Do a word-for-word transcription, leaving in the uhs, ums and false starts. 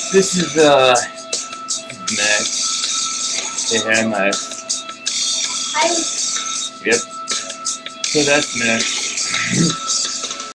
This is, uh, Max. Say hi, Max. Hi. Yep. So that's Max.